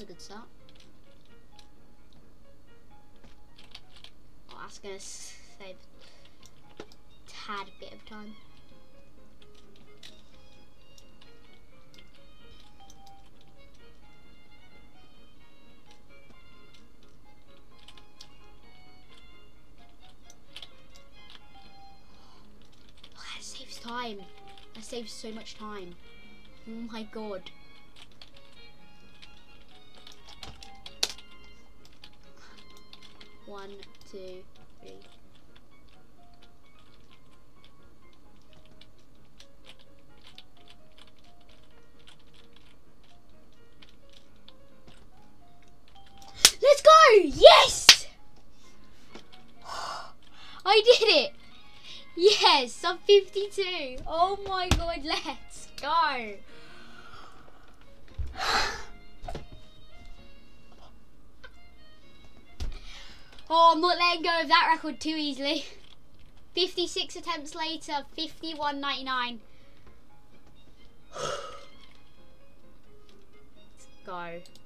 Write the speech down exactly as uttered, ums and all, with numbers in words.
a good start. Oh, that's gonna save a tad bit of time. Oh, that saves time. That saves so much time. Oh my god. One, two, three. Let's go! Yes! I did it! Yes, sub fifty-two. Oh my god, let's go! Oh, I'm not letting go of that record too easily. fifty-six attempts later, fifty-one ninety-nine. Let's go.